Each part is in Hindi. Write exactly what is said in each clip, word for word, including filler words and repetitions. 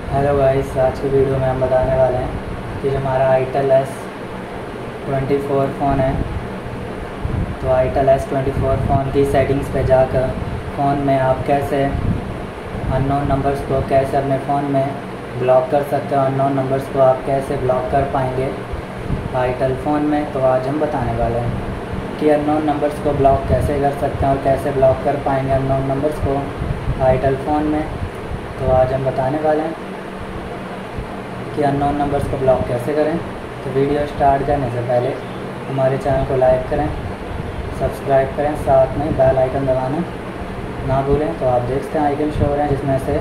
हेलो गाइस, आज की वीडियो में हम बताने वाले हैं कि जो हमारा itel S twenty four phone है, तो itel S twenty four phone की सेटिंग्स पे जाकर फ़ोन में आप कैसे अननोन नंबर्स को कैसे अपने फ़ोन में ब्लॉक कर सकते हो। अननोन नंबर्स को आप कैसे ब्लॉक कर पाएंगे आईटेल फ़ोन में, तो आज हम बताने वाले हैं कि अननोन नंबर्स को ब्लॉक कैसे कर सकते हैं और कैसे ब्लॉक कर पाएंगे अननोन नंबर्स को आईटेल फ़ोन में। तो आज हम बताने वाले हैं कि अननोन नंबर्स को ब्लॉक कैसे करें। तो वीडियो स्टार्ट करने से पहले हमारे चैनल को लाइक करें, सब्सक्राइब करें, साथ में बेल आइकन दबाना ना भूलें। तो आप देख सकते हैं आइकन शो हो रहे हैं, जिसमें से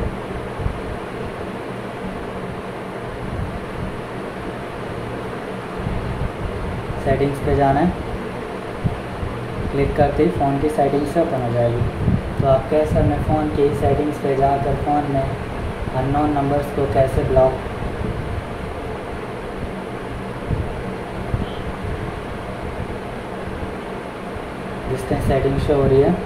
सेटिंग्स पे जाना है। क्लिक करते ही फ़ोन की सेटिंग्स से ओपन हो जाएगी। तो आप कैसे अपने फ़ोन की सेटिंग्स पे जाकर फ़ोन में अननोन नंबर्स को कैसे ब्लॉक जिसकी सेटिंग शो हो रही है,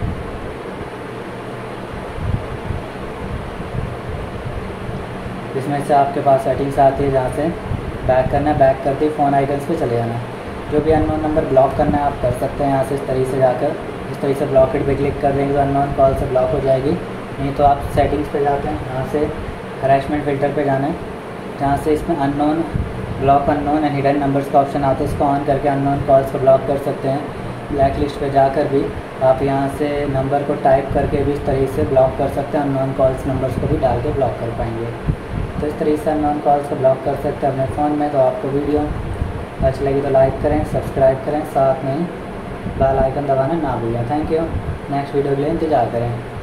जिसमें से आपके पास सेटिंग्स आती है, जहाँ से बैक करना है। बैक करते ही फ़ोन आइकन्स पे चले जाना है। जो भी अननोन नंबर ब्लॉक करना है आप कर सकते हैं यहाँ से। इस तरीके से जाकर इस तरीके से ब्लॉकेट पे क्लिक कर देंगे तो अननोन कॉल से ब्लॉक हो जाएगी। नहीं तो आप सेटिंग्स पे जाते हैं, यहाँ से हैरेसमेंट फ़िल्टर पे जाना है, जहाँ से इसमें unknown block unknown and hidden numbers का ऑप्शन आता है। इसको ऑन करके अननोन कॉल्स को ब्लॉक कर सकते हैं। ब्लैक लिस्ट पे जाकर भी आप यहाँ से नंबर को टाइप करके भी इस तरीके से ब्लॉक कर सकते हैं। अननोन कॉल्स नंबर्स को भी डाल के ब्लॉक कर पाएंगे। तो इस तरीके से अननोन कॉल्स को ब्लॉक कर सकते हैं अपने फ़ोन में। तो आपको वीडियो अच्छी लगी तो लाइक करें, सब्सक्राइब करें, साथ में बेल आइकन दबाना ना भूलें। Thank you. नेक्स्ट वीडियो के लिए इंतज़ार करें।